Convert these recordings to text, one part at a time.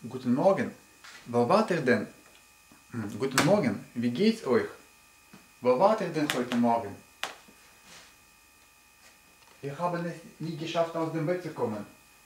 Guten Morgen. Wo wart ihr denn? Guten Morgen. Wie geht's euch? Wo wart ihr denn heute Morgen? Wir haben es nie geschafft, aus dem Bett zu kommen.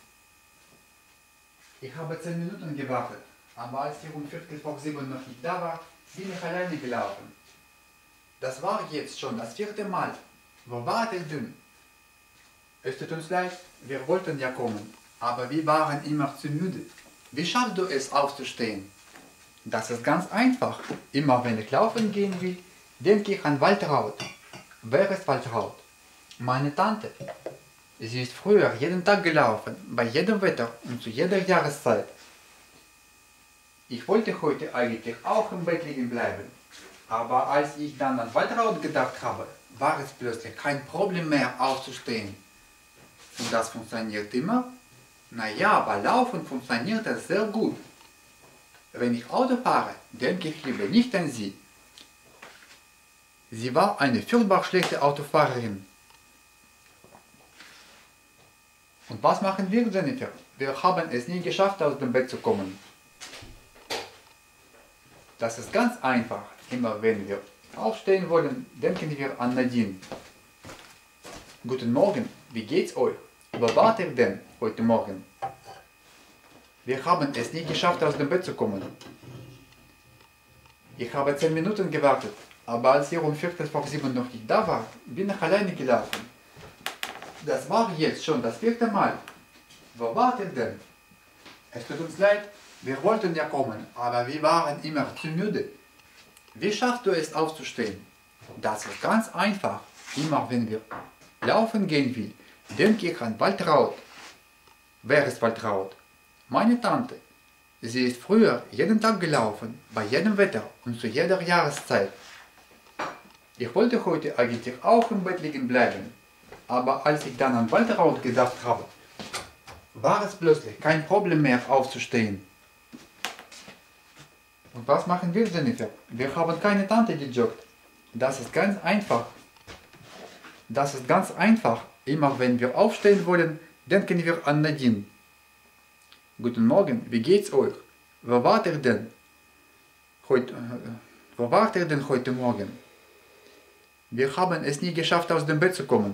Ich habe 10 Minuten gewartet, aber als ihr um 7:15 noch nicht da war, bin ich alleine gelaufen. Das war jetzt schon das 4. Mal. Wo wart ihr denn? Es tut uns leid, wir wollten ja kommen, aber wir waren immer zu müde. Wie schaffst du es aufzustehen? Das ist ganz einfach. Immer wenn ich laufen gehen will, denke ich an Waltraud. Wer ist Waltraud? Meine Tante. Sie ist früher jeden Tag gelaufen, bei jedem Wetter und zu jeder Jahreszeit. Ich wollte heute eigentlich auch im Bett liegen bleiben, aber als ich dann an Waltraud gedacht habe, war es plötzlich kein Problem mehr aufzustehen. Und das funktioniert immer? Naja, bei Laufen funktioniert das sehr gut. Wenn ich Auto fahre, denke ich lieber nicht an sie. Sie war eine furchtbar schlechte Autofahrerin. Und was machen wir, Jennifer? Wir haben es nie geschafft, aus dem Bett zu kommen. Das ist ganz einfach. Immer wenn wir aufstehen wollen, denken wir an Nadine. Guten Morgen, wie geht's euch? Wo wart ihr denn heute Morgen? Wir haben es nie geschafft, aus dem Bett zu kommen. Ich habe 10 Minuten gewartet, aber als ihr um 7:15 noch nicht da war, bin ich alleine gelaufen. Das war jetzt schon das 4. Mal. Wo wart ihr denn? Es tut uns leid, wir wollten ja kommen, aber wir waren immer zu müde. Wie schaffst du es aufzustehen? Das ist ganz einfach. Immer wenn wir laufen gehen will, denke ich an Waltraud. Wer ist Waltraud? Meine Tante. Sie ist früher jeden Tag gelaufen, bei jedem Wetter und zu jeder Jahreszeit. Ich wollte heute eigentlich auch im Bett liegen bleiben, aber als ich dann an Waltraud gedacht habe, war es plötzlich kein Problem mehr aufzustehen. Und was machen wir, Jennifer? Wir haben keine Tante, die joggt. Das ist ganz einfach. Das ist ganz einfach. Immer wenn wir aufstehen wollen, denken wir an Nadine. Guten Morgen, wie geht's euch? Wo wart ihr denn? Wo wart ihr denn heute Morgen? Wir haben es nie geschafft, aus dem Bett zu kommen.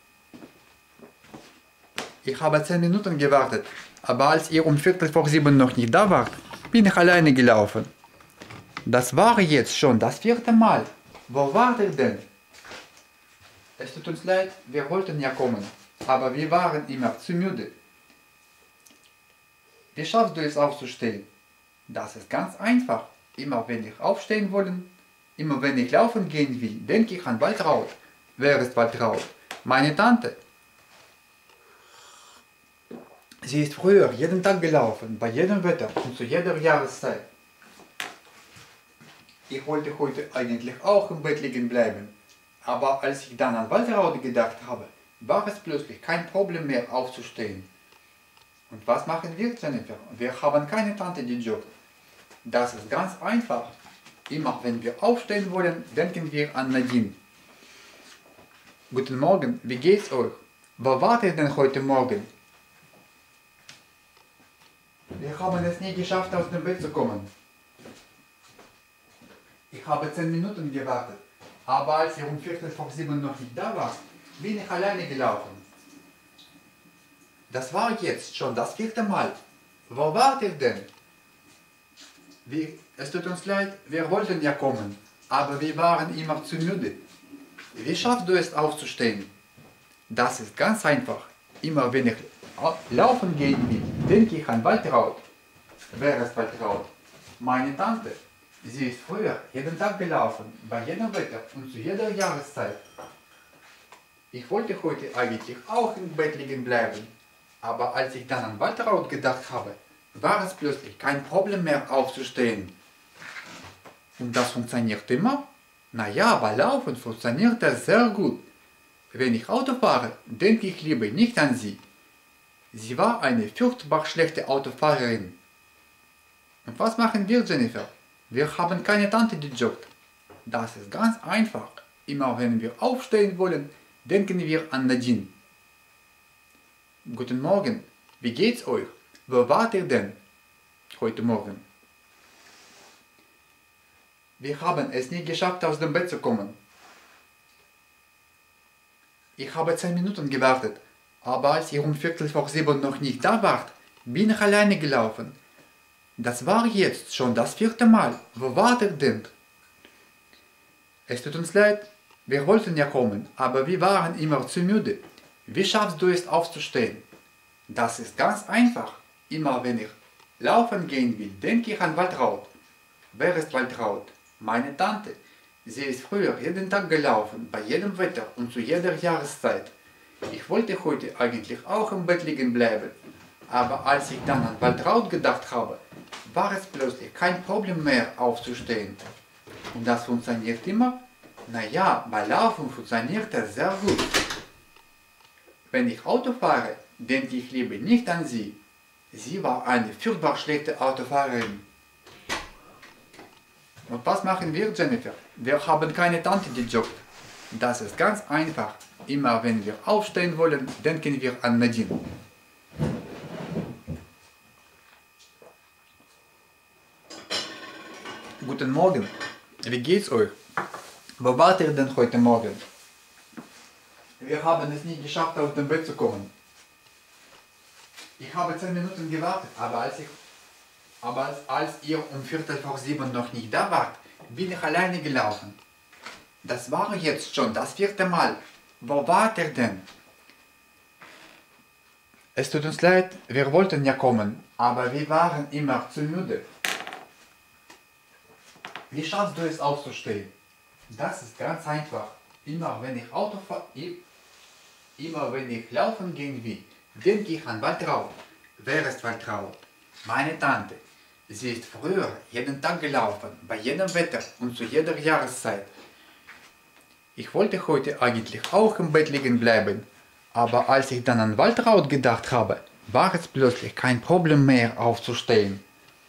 Ich habe 10 Minuten gewartet, aber als ihr um 7:15 noch nicht da wart, bin ich alleine gelaufen. Das war jetzt schon das 4. Mal. Wo wart ihr denn? Es tut uns leid, wir wollten ja kommen, aber wir waren immer zu müde. Wie schaffst du es aufzustehen? Das ist ganz einfach. Immer wenn ich aufstehen wollen, immer wenn ich laufen gehen will, denke ich an Waltraud. Wer ist Waltraud? Meine Tante. Sie ist früher jeden Tag gelaufen, bei jedem Wetter und zu jeder Jahreszeit. Ich wollte heute eigentlich auch im Bett liegen bleiben, aber als ich dann an Waltraud gedacht habe, war es plötzlich kein Problem mehr aufzustehen. Und was machen wir, Jennifer? Wir haben keine Tante, die joggt. Das ist ganz einfach. Immer wenn wir aufstehen wollen, denken wir an Nadine. Guten Morgen, wie geht's euch? Wo wart ihr denn heute Morgen? Wir haben es nie geschafft, aus dem Bett zu kommen. Ich habe 10 Minuten gewartet, aber als ihr um 7:15 noch nicht da war, bin ich alleine gelaufen. Das war jetzt schon das 4. Mal. Wo wart ihr denn? Es tut uns leid, wir wollten ja kommen, aber wir waren immer zu müde. Wie schaffst du es aufzustehen? Das ist ganz einfach. Immer wenn ich laufen gehen will, denke ich an Waltraud. Wer ist Waltraud? Meine Tante. Sie ist früher jeden Tag gelaufen, bei jedem Wetter und zu jeder Jahreszeit. Ich wollte heute eigentlich auch im Bett liegen bleiben, aber als ich dann an Waltraud gedacht habe, war es plötzlich kein Problem mehr aufzustehen. Und das funktioniert immer? Naja, bei Laufen funktioniert das sehr gut. Wenn ich Auto fahre, denke ich lieber nicht an sie. Sie war eine furchtbar schlechte Autofahrerin. Und was machen wir, Jennifer? Wir haben keine Tante, die joggt. Das ist ganz einfach. Immer wenn wir aufstehen wollen, denken wir an Nadine. Guten Morgen, wie geht's euch? Wo wart ihr denn? heute Morgen. Wir haben es nie geschafft, aus dem Bett zu kommen. Ich habe 10 Minuten gewartet, aber als ihr um 6:15 noch nicht da wart, bin ich alleine gelaufen. Das war jetzt schon das 4. Mal. Wo wart ihr denn? Es tut uns leid, wir wollten ja kommen, aber wir waren immer zu müde. Wie schaffst du es aufzustehen? Das ist ganz einfach. Immer wenn ich laufen gehen will, denke ich an Waltraud. Wer ist Waltraud? Meine Tante. Sie ist früher jeden Tag gelaufen, bei jedem Wetter und zu jeder Jahreszeit. Ich wollte heute eigentlich auch im Bett liegen bleiben, aber als ich dann an Waltraud gedacht habe, war es plötzlich kein Problem mehr aufzustehen. Und das funktioniert immer? Naja, bei Laufen funktioniert das sehr gut. Wenn ich Auto fahre, denke ich lieber nicht an sie. Sie war eine furchtbar schlechte Autofahrerin. Und was machen wir, Jennifer? Wir haben keine Tante, die joggt. Das ist ganz einfach. Immer wenn wir aufstehen wollen, denken wir an Nadine. Guten Morgen. Wie geht's euch? Wo wart ihr denn heute Morgen? Wir haben es nie geschafft, aus dem Bett zu kommen. Ich habe 10 Minuten gewartet, aber als ihr um 6:15 noch nicht da wart, bin ich alleine gelaufen. Das war jetzt schon das 4. Mal. Wo wart ihr denn? Es tut uns leid, wir wollten ja kommen, aber wir waren immer zu müde. Wie schaffst du es aufzustehen? Das ist ganz einfach. Immer wenn ich laufen gehen will, denke ich an Waltraud. Wer ist Waltraud? Meine Tante. Sie ist früher jeden Tag gelaufen, bei jedem Wetter und zu jeder Jahreszeit. Ich wollte heute eigentlich auch im Bett liegen bleiben, aber als ich dann an Waltraud gedacht habe, war es plötzlich kein Problem mehr aufzustehen.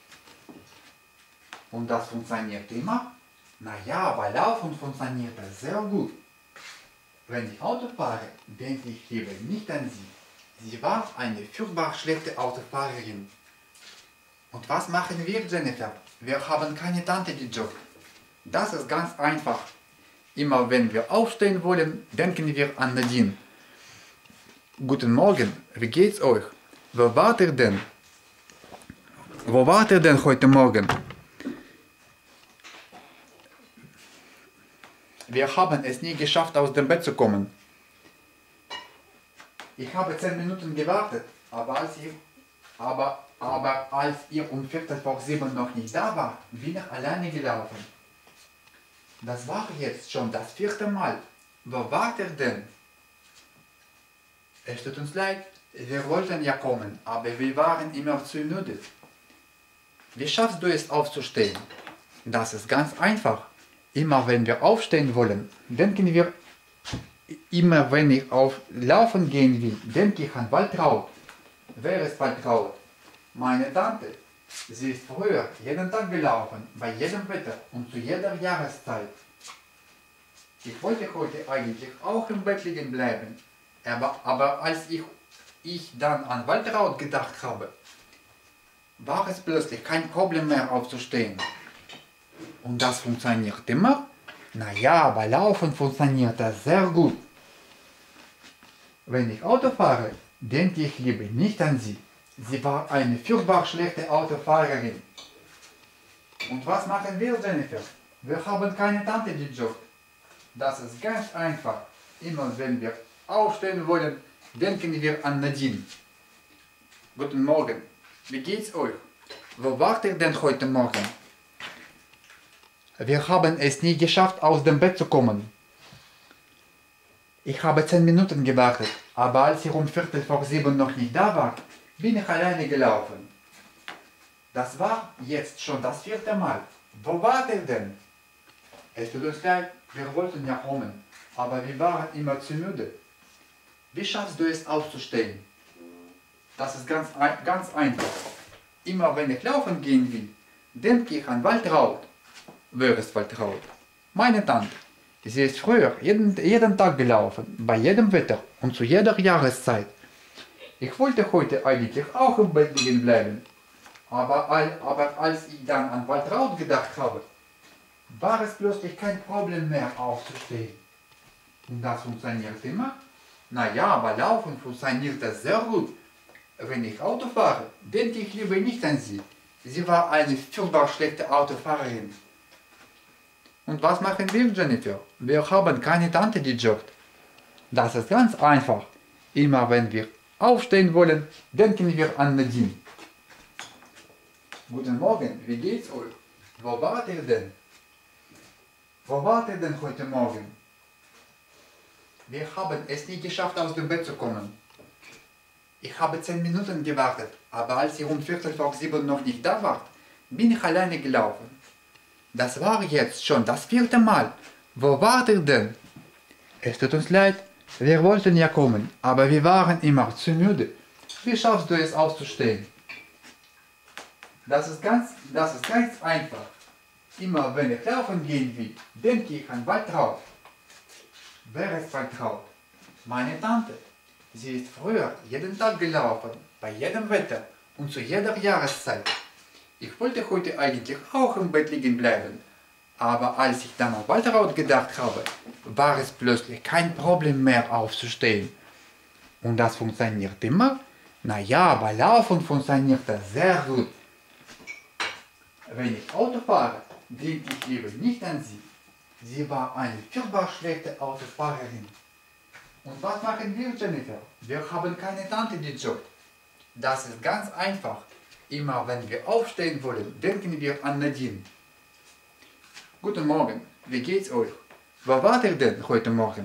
Und das funktioniert immer? Naja, bei Laufen funktioniert das sehr gut. Wenn ich Auto fahre, denke ich lieber nicht an sie. Sie war eine furchtbar schlechte Autofahrerin. Und was machen wir, Jennifer? Wir haben keine Tante, die joggt. Das ist ganz einfach. Immer wenn wir aufstehen wollen, denken wir an Nadine. Guten Morgen, wie geht's euch? Wo wart ihr denn? Wo wart ihr denn heute Morgen? Wir haben es nie geschafft, aus dem Bett zu kommen. Ich habe 10 Minuten gewartet, aber als ihr um 6:15 noch nicht da war, bin ich alleine gelaufen. Das war jetzt schon das 4. Mal. Wo wart ihr denn? Es tut uns leid, wir wollten ja kommen, aber wir waren immer zu müde. Wie schaffst du es aufzustehen? Das ist ganz einfach. Immer wenn wir aufstehen wollen, denken wir, immer wenn ich auf Laufen gehen will, denke ich an Waltraud. Wer ist Waltraud? Meine Tante. Sie ist früher jeden Tag gelaufen, bei jedem Wetter und zu jeder Jahreszeit. Ich wollte heute eigentlich auch im Bett liegen bleiben, aber als ich dann an Waltraud gedacht habe, war es plötzlich kein Problem mehr aufzustehen. Und das funktioniert immer? Naja, bei Laufen funktioniert das sehr gut. Wenn ich Auto fahre, denke ich lieber nicht an sie. Sie war eine furchtbar schlechte Autofahrerin. Und was machen wir, Jennifer? Wir haben keine Tante, die joggt. Das ist ganz einfach. Immer wenn wir aufstehen wollen, denken wir an Nadine. Guten Morgen. Wie geht's euch? Wo wart ihr denn heute Morgen? Wir haben es nie geschafft, aus dem Bett zu kommen. Ich habe 10 Minuten gewartet, aber als ihr um 6:15 noch nicht da wart, bin ich alleine gelaufen. Das war jetzt schon das 4. Mal. Wo wart ihr denn? Es tut uns leid, wir wollten ja kommen, aber wir waren immer zu müde. Wie schaffst du es aufzustehen? Das ist ganz einfach. Immer wenn ich laufen gehen will, denke ich an Waltraud. Wer ist Waltraud? Meine Tante. Sie ist früher jeden Tag gelaufen, bei jedem Wetter und zu jeder Jahreszeit. Ich wollte heute eigentlich auch im Bett liegen bleiben, Aber als ich dann an Waltraud gedacht habe, war es plötzlich kein Problem mehr aufzustehen. Und das funktioniert immer. Naja, aber Laufen funktioniert das sehr gut. Wenn ich Auto fahre, denke ich lieber nicht an sie. Sie war eine furchtbar schlechte Autofahrerin. Und was machen wir, Jennifer? Wir haben keine Tante, die joggt. Das ist ganz einfach. Immer wenn wir aufstehen wollen, denken wir an Nadine. Guten Morgen, wie geht's euch? Wo wart ihr denn? Wo wart ihr denn heute Morgen? Wir haben es nie geschafft, aus dem Bett zu kommen. Ich habe 10 Minuten gewartet, aber als ihr um 6:15 noch nicht da wart, bin ich alleine gelaufen. Das war jetzt schon das 4. Mal. Wo wart ihr denn? Es tut uns leid, wir wollten ja kommen, aber wir waren immer zu müde. Wie schaffst du es aufzustehen? Das ist ganz einfach. Immer wenn ich laufen gehen will, denke ich an Waltraud. Wer ist Waltraud? Meine Tante. Sie ist früher jeden Tag gelaufen, bei jedem Wetter und zu jeder Jahreszeit. Ich wollte heute eigentlich auch im Bett liegen bleiben, aber als ich dann an Waltraud gedacht habe, war es plötzlich kein Problem mehr aufzustehen. Und das funktioniert immer? Naja, bei Laufen funktioniert das sehr gut. Wenn ich Auto fahre, denke ich lieber nicht an sie. Sie war eine furchtbar schlechte Autofahrerin. Und was machen wir, Jennifer? Wir haben keine Tante, die joggt. Das ist ganz einfach. Immer wenn wir aufstehen wollen, denken wir an Nadine. Guten Morgen, wie geht's euch? Wo wart ihr denn heute Morgen?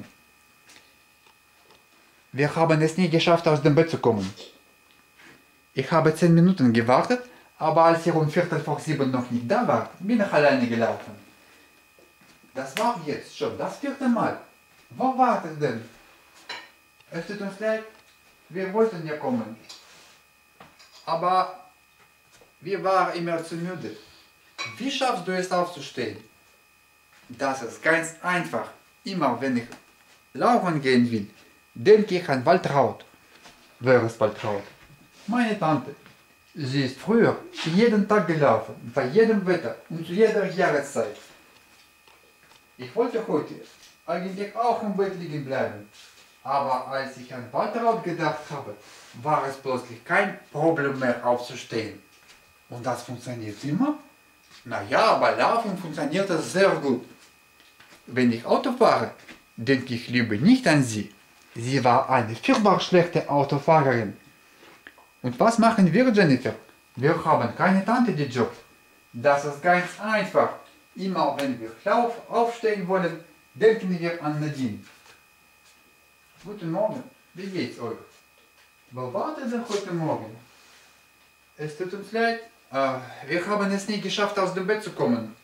Wir haben es nie geschafft, aus dem Bett zu kommen. Ich habe 10 Minuten gewartet, aber als ihr um 6:15 noch nicht da wart, bin ich alleine gelaufen. Das war jetzt schon das 4. Mal. Wo wart ihr denn? Es tut uns leid, wir wollten ja kommen. Aber wir waren immer zu müde. Wie schaffst du es aufzustehen? Das ist ganz einfach. Immer wenn ich laufen gehen will, denke ich an Waltraud. Wer ist Waltraud? Meine Tante. Sie ist früher jeden Tag gelaufen, bei jedem Wetter und zu jeder Jahreszeit. Ich wollte heute eigentlich auch im Bett liegen bleiben. Aber als ich an Waltraud gedacht habe, war es plötzlich kein Problem mehr aufzustehen. Und das funktioniert immer? Naja, bei Laufen funktioniert das sehr gut. Wenn ich Auto fahre, denke ich lieber nicht an sie. Sie war eine furchtbar schlechte Autofahrerin. Und was machen wir, Jennifer? Wir haben keine Tante, die joggt. Das ist ganz einfach. Immer wenn wir aufstehen wollen, denken wir an Nadine. Guten Morgen, wie geht's euch? Wo wart ihr denn heute Morgen? Es tut uns leid, wir haben es nie geschafft, aus dem Bett zu kommen.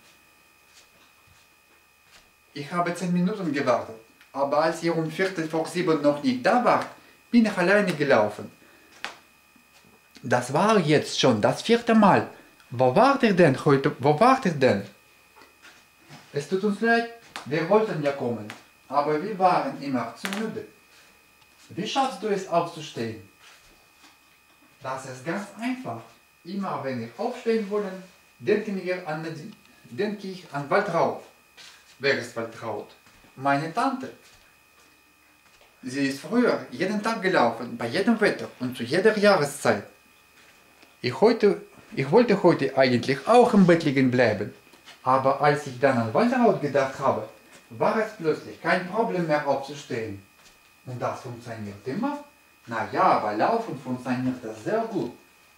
Ich habe 10 Minuten gewartet, aber als ihr um 6:15 noch nicht da wart, bin ich alleine gelaufen. Das war jetzt schon das 4. Mal. Wo wart ihr denn heute? Wo wart ihr denn? Es tut uns leid, wir wollten ja kommen, aber wir waren immer zu müde. Wie schaffst du es aufzustehen? Das ist ganz einfach. Immer wenn wir aufstehen wollen, denke ich an Waltraud. Wer ist Waltraud? Meine Tante. Sie ist früher jeden Tag gelaufen, bei jedem Wetter und zu jeder Jahreszeit. Ich wollte heute eigentlich auch im Bett liegen bleiben, aber als ich dann an Waltraud gedacht habe, war es plötzlich kein Problem mehr aufzustehen. Und das funktioniert immer? Naja, bei Laufen funktioniert das sehr gut.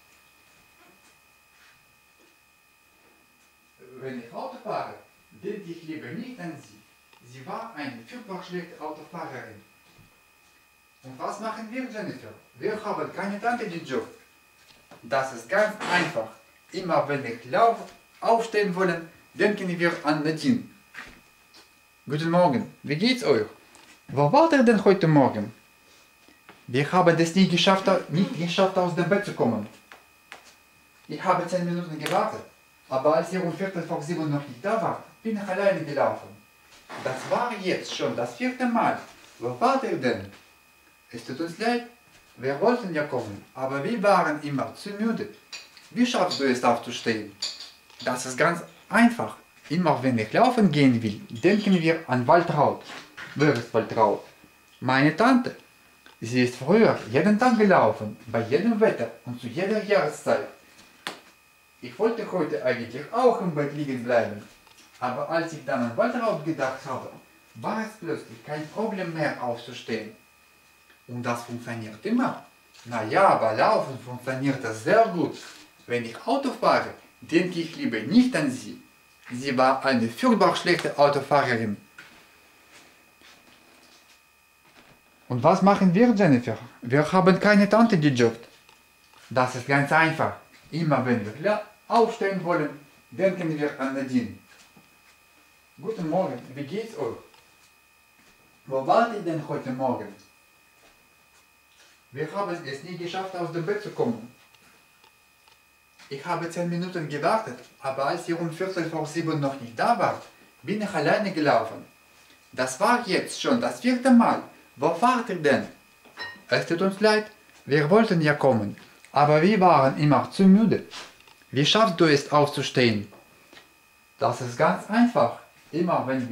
Wenn ich Auto fahre, denke ich lieber nicht an sie. Sie war eine furchtbar schlechte Autofahrerin. Und was machen wir, Jennifer? Wir haben keine Tante, die joggt. Das ist ganz einfach. Immer wenn ich aufstehen wollen, denken wir an Nadine. Guten Morgen, wie geht's euch? Wo wart ihr denn heute Morgen? Wir haben es nicht geschafft, aus dem Bett zu kommen. Ich habe 10 Minuten gewartet, aber als ihr um 6:15 noch nicht da wart, bin ich alleine gelaufen. Das war jetzt schon das 4. Mal. Wo wart ihr denn? Es tut uns leid, wir wollten ja kommen, aber wir waren immer zu müde. Wie schaffst du es aufzustehen? Das ist ganz einfach. Immer wenn ich laufen gehen will, denken wir an Waltraud. Wer ist Waltraud? Meine Tante. Sie ist früher jeden Tag gelaufen, bei jedem Wetter und zu jeder Jahreszeit. Ich wollte heute eigentlich auch im Bett liegen bleiben, aber als ich dann an Waltraud gedacht habe, war es plötzlich kein Problem mehr aufzustehen. Und das funktioniert immer. Naja, bei Laufen funktioniert das sehr gut. Wenn ich Auto fahre, denke ich lieber nicht an sie. Sie war eine furchtbar schlechte Autofahrerin. Und was machen wir, Jennifer? Wir haben keine Tante, die joggt. Das ist ganz einfach. Immer wenn wir aufstehen wollen, denken wir an Nadine. Guten Morgen, wie geht's euch? Wo wart ihr denn heute Morgen? Wir haben es nie geschafft, aus dem Bett zu kommen. Ich habe 10 Minuten gewartet, aber als ihr um 6:15 noch nicht da wart, bin ich alleine gelaufen. Das war jetzt schon das 4. Mal. Wo wart ihr denn? Es tut uns leid, wir wollten ja kommen, aber wir waren immer zu müde. Wie schaffst du es aufzustehen? Das ist ganz einfach. Immer wenn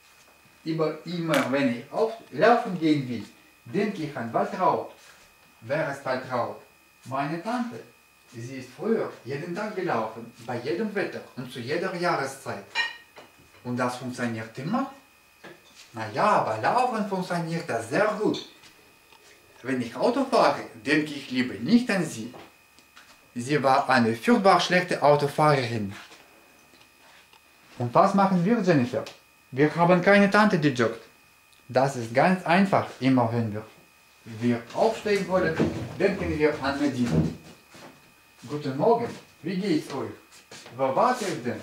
ich laufen gehen will, denke ich an Waltraud. Wer ist Waltraud? Meine Tante. Sie ist früher jeden Tag gelaufen, bei jedem Wetter und zu jeder Jahreszeit. Und das funktioniert immer? Naja, bei Laufen funktioniert das sehr gut. Wenn ich Auto fahre, denke ich lieber nicht an sie. Sie war eine furchtbar schlechte Autofahrerin. Und was machen wir, Jennifer? Wir haben keine Tante, die joggt. Das ist ganz einfach, immer wenn wir aufstehen wollen, denken wir an Nadine. Guten Morgen, wie geht's euch? Wo wart ihr denn?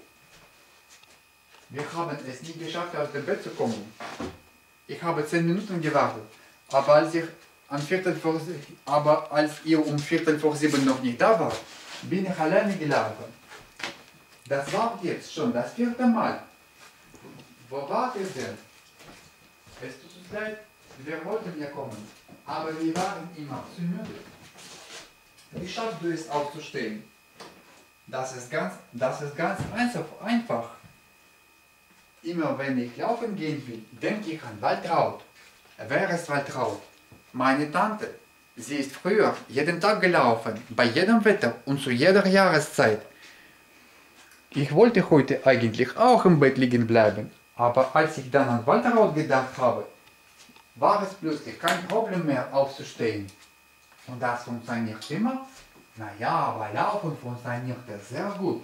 Wir haben es nie geschafft, aus dem Bett zu kommen. Ich habe 10 Minuten gewartet, aber als ihr um 6:45 noch nicht da wart, bin ich alleine gelaufen. Das war jetzt schon das 4. Mal. Wo wart ihr denn? Es tut uns leid, wir wollten ja kommen, aber wir waren immer zu müde. Wie schaffst du es aufzustehen? Das ist ganz einfach. Immer wenn ich laufen gehen will, denke ich an Waltraud. Wer ist Waltraud? Meine Tante. Sie ist früher jeden Tag gelaufen, bei jedem Wetter und zu jeder Jahreszeit. Ich wollte heute eigentlich auch im Bett liegen bleiben, aber als ich dann an Waltraud gedacht habe, war es plötzlich kein Problem mehr aufzustehen. Und das funktioniert immer? Naja, bei Laufen funktioniert das sehr gut.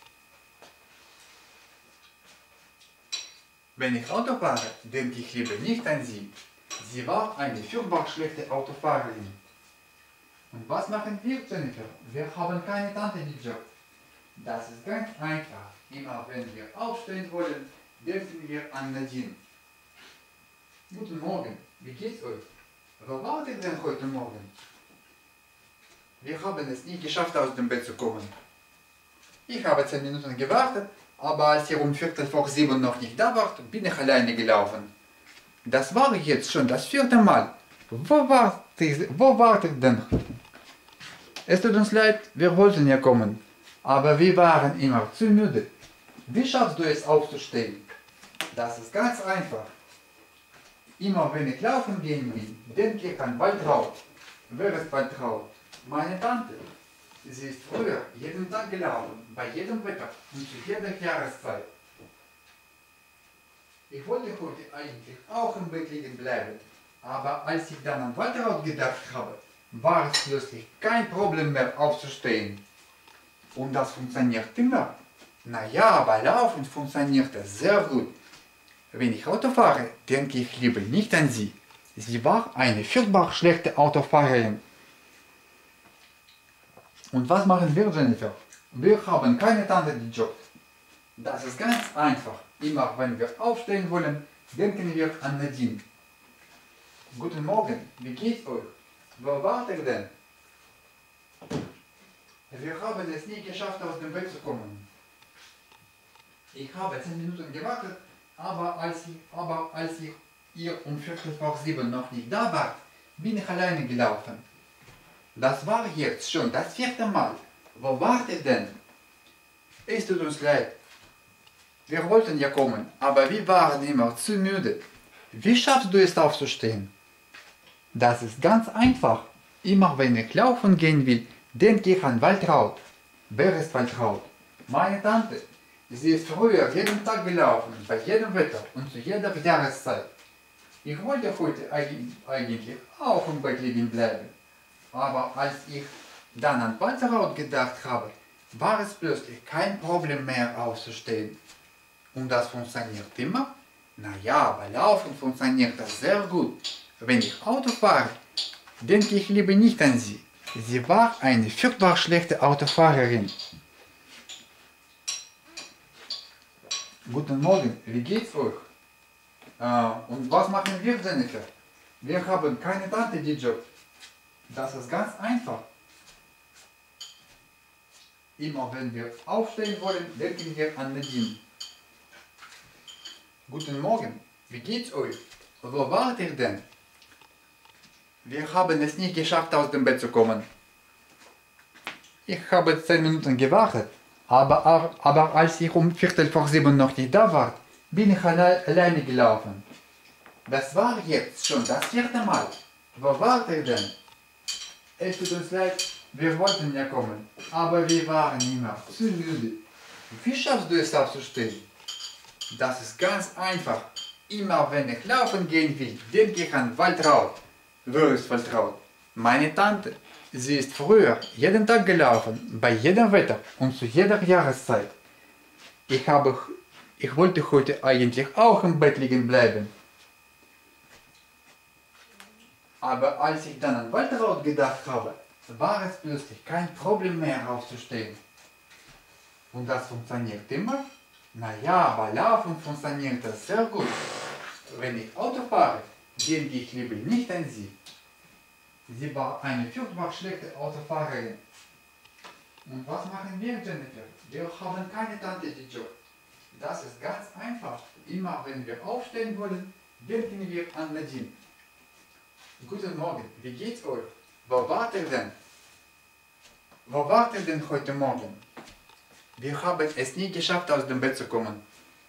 Wenn ich Auto fahre, denke ich lieber nicht an sie. Sie war eine furchtbar schlechte Autofahrerin. Und was machen wir, Jennifer? Wir haben keine Tante, die joggt. Das ist ganz einfach. Immer wenn wir aufstehen wollen, denken wir an Nadine. Guten Morgen, wie geht's euch? Wo wart ihr denn heute Morgen? Wir haben es nie geschafft, aus dem Bett zu kommen. Ich habe 10 Minuten gewartet, aber als ihr um 6:45 noch nicht da wart, bin ich alleine gelaufen. Das war jetzt schon das 4. Mal. Wo wart ihr denn? Es tut uns leid, wir wollten ja kommen, aber wir waren immer zu müde. Wie schaffst du es aufzustehen? Das ist ganz einfach. Immer wenn ich laufen gehen will, denke ich an Waltraud. Wer ist Waltraud? Meine Tante. Sie ist früher jeden Tag gelaufen, bei jedem Wetter und zu jeder Jahreszeit. Ich wollte heute eigentlich auch im Bett liegen bleiben, aber als ich dann an Waltraud gedacht habe, war es plötzlich kein Problem mehr aufzustehen. Und das funktioniert immer. Naja, bei Laufen funktioniert das sehr gut. Wenn ich Auto fahre, denke ich lieber nicht an sie. Sie war eine furchtbar schlechte Autofahrerin. Und was machen wir, Jennifer? Wir haben keine Tante, die joggt. Das ist ganz einfach. Immer wenn wir aufstehen wollen, denken wir an Nadine. Guten Morgen, wie geht's euch? Wo wart ihr denn? Wir haben es nie geschafft, aus dem Bett zu kommen. Ich habe 10 Minuten gewartet, aber als ihr um 6:45 noch nicht da wart, bin ich alleine gelaufen. Das war jetzt schon das 4. Mal. wo wart ihr denn? Es tut uns leid. Wir wollten ja kommen, aber wir waren immer zu müde. Wie schaffst du es aufzustehen? Das ist ganz einfach. Immer wenn ich laufen gehen will, denke ich an Waltraud. Wer ist Waltraud? Meine Tante. Sie ist früher jeden Tag gelaufen, bei jedem Wetter und zu jeder Jahreszeit. Ich wollte heute eigentlich auch im Bett liegen bleiben. Aber als ich dann an Waltraud gedacht habe, war es plötzlich kein Problem mehr aufzustehen. Und das funktioniert immer? Naja, bei Laufen funktioniert das sehr gut. Wenn ich Auto fahre, denke ich lieber nicht an sie. Sie war eine furchtbar schlechte Autofahrerin. Guten Morgen, wie geht's euch? Und was machen wir, Jennifer? Wir haben keine Tante, die joggt. Das ist ganz einfach. Immer wenn wir aufstehen wollen, denken wir an Nadine. Guten Morgen, wie geht's euch? Wo wart ihr denn? Wir haben es nicht geschafft, aus dem Bett zu kommen. Ich habe 10 Minuten gewartet, aber als ich um 6:15 noch nicht da war, bin ich alleine gelaufen. Das war jetzt schon das 4. Mal. Wo wart ihr denn? Es tut uns leid, wir wollten ja kommen, aber wir waren immer zu müde. Wie schaffst du es aufzustehen? Das ist ganz einfach. Immer wenn ich laufen gehen will, denke ich an Waltraud. Wer ist Waltraud? Meine Tante. Sie ist früher jeden Tag gelaufen, bei jedem Wetter und zu jeder Jahreszeit. Ich wollte heute eigentlich auch im Bett liegen bleiben. Aber als ich dann an Waltraud gedacht habe, war es plötzlich kein Problem mehr aufzustehen. Und das funktioniert immer? Naja, bei Laufen funktioniert das sehr gut. Wenn ich Auto fahre, denke ich lieber nicht an sie. Sie war eine furchtbar schlechte Autofahrerin. Und was machen wir, Jennifer? Wir haben keine Tante, die joggt. Das ist ganz einfach. Immer wenn wir aufstehen wollen, denken wir an Nadine. Guten Morgen, wie geht's euch? Wo wart ihr denn? Wo wart ihr denn heute Morgen? Wir haben es nie geschafft, aus dem Bett zu kommen.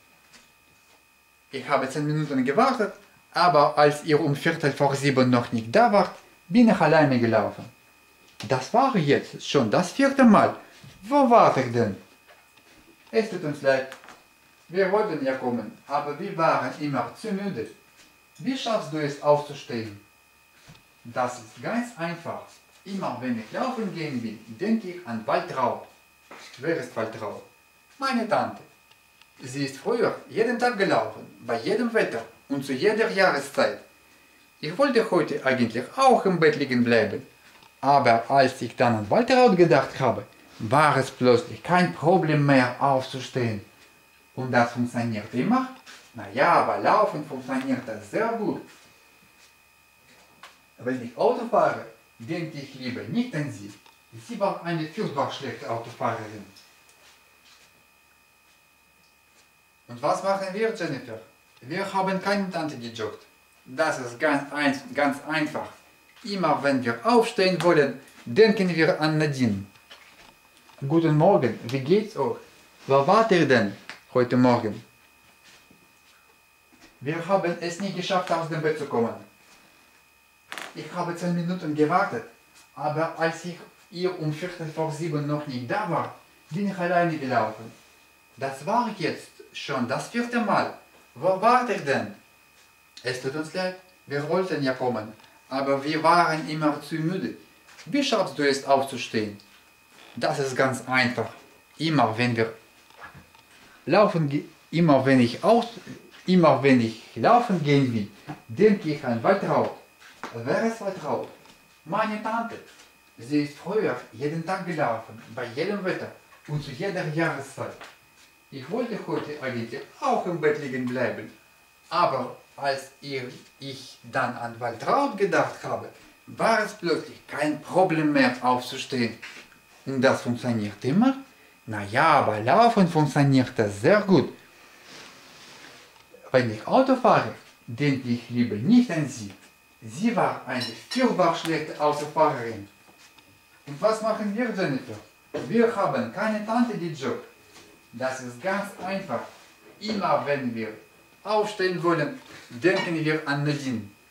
Ich habe 10 Minuten gewartet, aber als ihr um 6:15 noch nicht da wart, bin ich alleine gelaufen. Das war jetzt schon das 4. Mal. Wo wart ihr denn? Es tut uns leid. Wir wollten ja kommen, aber wir waren immer zu müde. Wie schaffst du es aufzustehen? Das ist ganz einfach. Immer wenn ich laufen gehen will, denke ich an Waltraud. Wer ist Waltraud? Meine Tante. Sie ist früher jeden Tag gelaufen, bei jedem Wetter und zu jeder Jahreszeit. Ich wollte heute eigentlich auch im Bett liegen bleiben. Aber als ich dann an Waltraud gedacht habe, war es plötzlich kein Problem mehr aufzustehen. Und das funktioniert immer? Naja, bei Laufen funktioniert das sehr gut. Wenn ich Auto fahre, denke ich lieber nicht an sie. Sie war eine furchtbar schlechte Autofahrerin. Und was machen wir, Jennifer? Wir haben keine Tante, die joggt. Das ist ganz einfach. Immer wenn wir aufstehen wollen, denken wir an Nadine. Guten Morgen, wie geht's euch? Wo wart ihr denn heute Morgen? Wir haben es nie geschafft, aus dem Bett zu kommen. Ich habe 10 Minuten gewartet, aber als ihr um 7:15 noch nicht da war, bin ich alleine gelaufen. Das war jetzt schon das 4. Mal. Wo wart ihr denn? Es tut uns leid, wir wollten ja kommen, aber wir waren immer zu müde. Wie schaffst du es aufzustehen? Das ist ganz einfach. Immer wenn ich laufen gehen will, denke ich an Waltraud. Wer ist Waltraud? Meine Tante. Sie ist früher jeden Tag gelaufen, bei jedem Wetter und zu jeder Jahreszeit. Ich wollte heute eigentlich auch im Bett liegen bleiben, aber als ich dann an Waltraud gedacht habe, war es plötzlich kein Problem mehr aufzustehen. Und das funktioniert immer? Naja, bei Laufen funktioniert das sehr gut. Wenn ich Auto fahre, denke ich lieber nicht an sie. Sie war eine furchtbar schlechte Autofahrerin. Und was machen wir, Jennifer? Wir haben keine Tante, die joggt. Das ist ganz einfach. Immer wenn wir aufstehen wollen, denken wir an Nadine.